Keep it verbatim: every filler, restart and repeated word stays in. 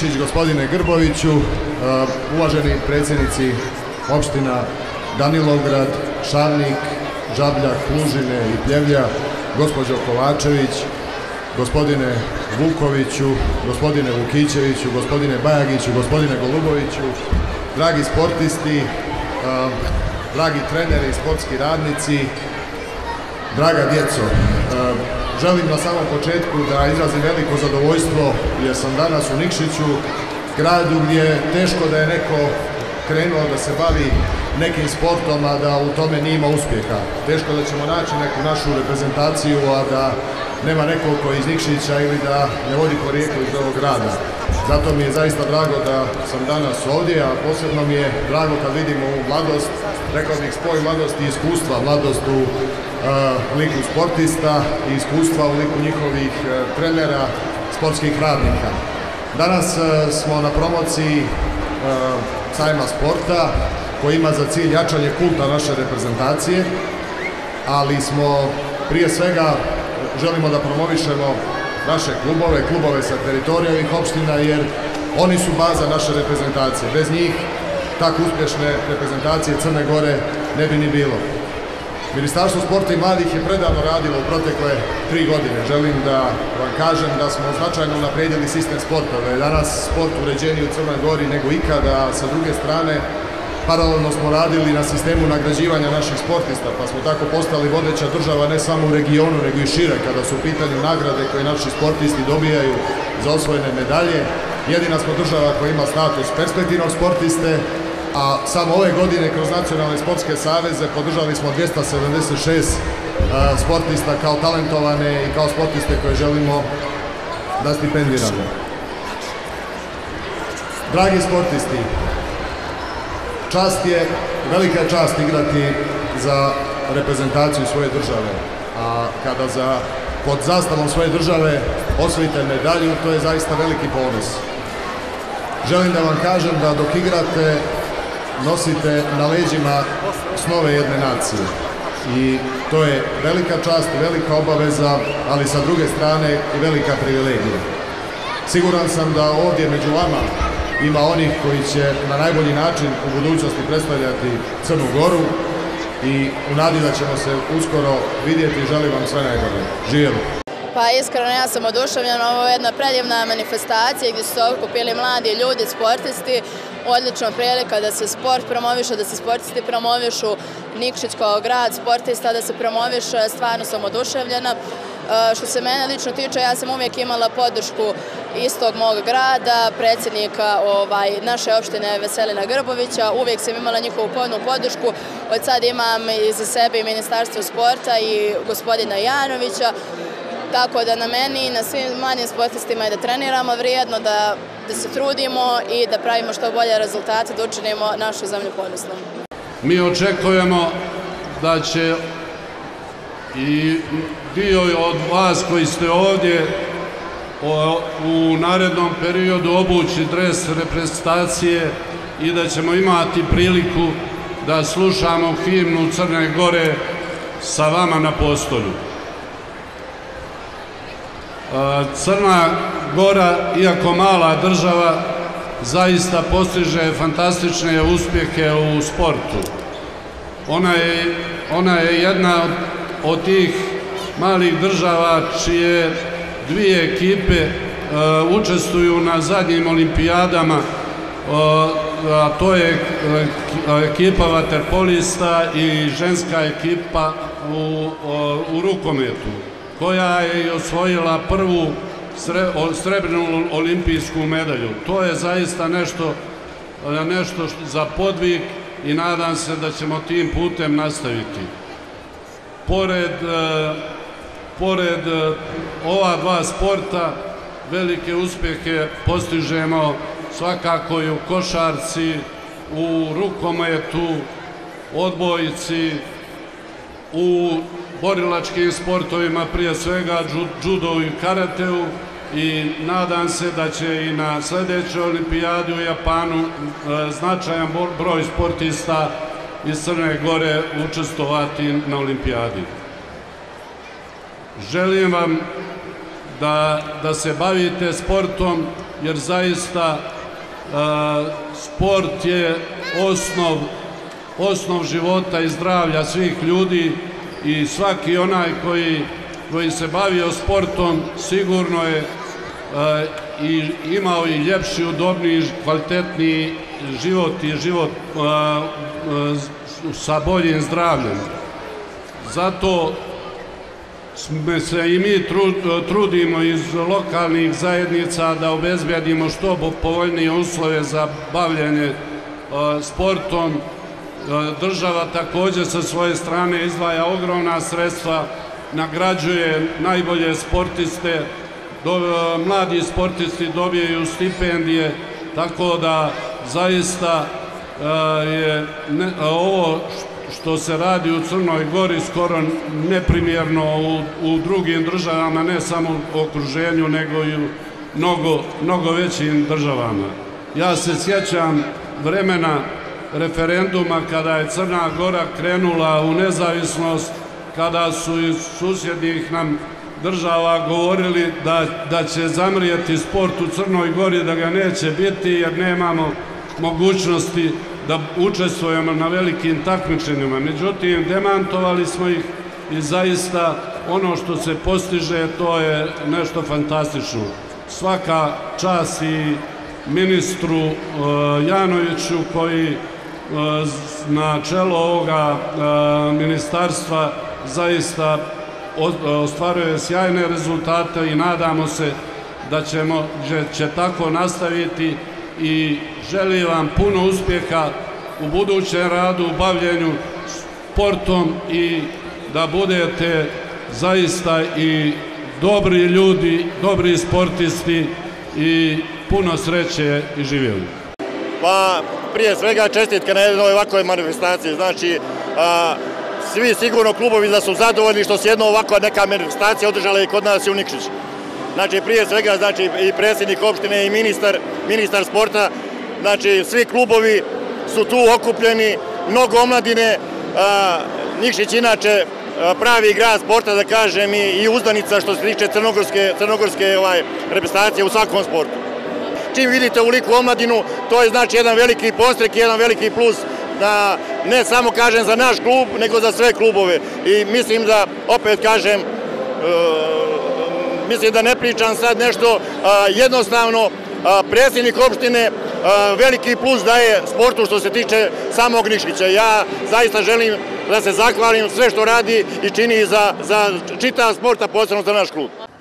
Nikšić, gospodine Grboviću, uvaženi predsjednici opština Danilovgrad, Šavnik, Žabljak, Lužine i Pljevlja, gospođo Kovačević, gospodine Vukoviću, gospodine Vukićeviću, gospodine Bajagiću, gospodine Goluboviću, dragi sportisti, dragi treneri i sportski radnici, draga djeco, želim na samom početku da izrazim veliko zadovoljstvo jer sam danas u Nikšiću, gradu gdje je teško da je neko krenuo da se bavi nekim sportom, a da u tome nije imao uspjeha. Teško da ćemo naći neku našu reprezentaciju, a da nema nekog koji iz Nikšića ili da ne vodi porijeklo iz ovog grada. Zato mi je zaista drago da sam danas ovdje, a posebno mi je drago kad vidimo ovu mladost, rekao bih spoj mladosti i iskustva, mladost u liku sportista i iskustva u liku njihovih trenera, sportskih radnika. Danas smo na promociji sajma sporta koji ima za cilj jačanje kulta naše reprezentacije, ali smo prije svega želimo da promovišemo naše klubove, klubove sa teritorija ovih opština, jer oni su baza naše reprezentacije. Bez njih tako uspješne reprezentacije Crne Gore ne bi ni bilo. Ministarstvo sporta i mladih je predavno radilo u protekle tri godine. Želim da vam kažem da smo značajno unaprijedili sistem sporta, da je danas sport uređeniji u Crnoj Gori nego ikada, a sa druge strane paralelno smo radili na sistemu nagrađivanja naših sportista, pa smo tako postali vodeća država ne samo u regionu, nego i šire kada su u pitanju nagrade koje naši sportisti dobijaju za osvojene medalje. Jedina smo država koja ima status perspektivnog sportiste, a samo ove godine kroz nacionalne sportske saveze podržali smo dvjesto sedamdeset šest sportista kao talentovane i kao sportiste koje želimo da stipendiramo. Dragi sportisti, čast je, velika je čast igrati za reprezentaciju svoje države, a kada za, pod zastavom svoje države osvojite medalju, to je zaista veliki ponos. Želim da vam kažem da dok igrate nosite na leđima snove jedne nacije i to je velika čast, velika obaveza, ali sa druge strane i velika privilegija. Siguran sam da ovdje među vama ima onih koji će na najbolji način u budućnosti predstavljati Crnu Goru i u nadi da ćemo se uskoro vidjeti i želim vam sve najbolje. Živjeli! Pa iskreno ja sam oduševljena, ovo je jedna predivna manifestacija gdje su se okupili mladi ljudi, sportisti, odlična prilika da se sport promoviše, da se sportisti promovišu, Nikšić kao grad sportista da se promoviše, stvarno sam oduševljena. Što se mene lično tiče, ja sam uvijek imala podršku istog mog grada, predsjednika naše opštine Veselina Grbovića, uvijek sam imala njihovu punu podršku, od sad imam iza sebe i Ministarstvo sporta i gospodina Janovića, tako da na meni i na svim manjim sportistima je da treniramo vrijedno, da se trudimo i da pravimo što bolje rezultate, da učinimo našu zemlju ponosnom. Mi očekujemo da će i dio od vas koji ste ovdje u narednom periodu obući dres reprezentacije i da ćemo imati priliku da slušamo himnu Crne Gore sa vama na postolju. Crna Gora, iako mala država, zaista postiže fantastične uspjehe u sportu. Ona je jedna od tih malih država čije dvije ekipe učestvuju na zadnjim olimpijadama, a to je ekipa vaterpolista i ženska ekipa u rukometu, koja je i osvojila prvu srebrnu olimpijsku medalju. To je zaista nešto za podvig i nadam se da ćemo tim putem nastaviti. Pored ova dva sporta, velike uspjehe postižemo svakako i u košarci, u rukometu, odbojci, u borilačkim sportovima, prije svega judo i karateu, i nadam se da će i na sljedećoj olimpijadi u Japanu značajan broj sportista iz Crne Gore učestvovati na olimpijadi. Želim vam da se bavite sportom, jer zaista sport je osnov, osnov života i zdravlja svih ljudi i svaki onaj koji, koji se bavio sportom sigurno je i imao i ljepši, udobniji, kvalitetniji život i život sa boljim zdravljem. Zato se i mi trudimo iz lokalnih zajednica da obezbedimo što povoljnije uslove za bavljenje sportom. Država također sa svoje strane izdvaja ogromna sredstva, nagrađuje najbolje sportiste, mladi sportisti dobijaju stipendije, tako da zaista je ovo što se radi u Crnoj Gori skoro neprimjerno u drugim državama, ne samo u okruženju, nego i u mnogo većim državama. Ja se sjećam vremena referenduma kada je Crna Gora krenula u nezavisnost, kada su iz susjednih nam država govorili da će zamrijeti sport u Crnoj Gori, da ga neće biti jer nemamo mogućnosti da učestvujemo na velikim takmičenjima. Međutim, demantovali smo ih i zaista ono što se postiže to je nešto fantastično. Svaka čast i ministru Janoviću koji na čelo ovoga ministarstva zaista ostvaruje sjajne rezultate i nadamo se da će tako nastaviti i želim vam puno uspjeha u budućem radu, u bavljenju sportom i da budete zaista i dobri ljudi, dobri sportisti i puno sreće i živjeli. Pa prije svega čestitka na jednoj ovakvoj manifestaciji, znači svi sigurno klubovi da su zadovoljni što se jedna ovakva neka manifestacija održala i kod nas u Nikšiću. Znači prije svega znači i predsjednik opštine i ministar, ministar sporta, znači svi klubovi su tu okupljeni, mnogo omladine, Nikšić inače pravi grad sporta da kažem i uzdanica što se tiče crnogorske reprezentacije u svakom sportu. Čim vidite uliku omladinu, to je znači jedan veliki podstrek, jedan veliki plus da ne samo kažem za naš klub, nego za sve klubove. I mislim da, opet kažem, mislim da ne pričam sad nešto, jednostavno predsjednik opštine veliki plus daje sportu što se tiče samog Nikšića. Ja zaista želim da se zahvalim sve što radi i čini za čitav sport, a posebno za naš klub.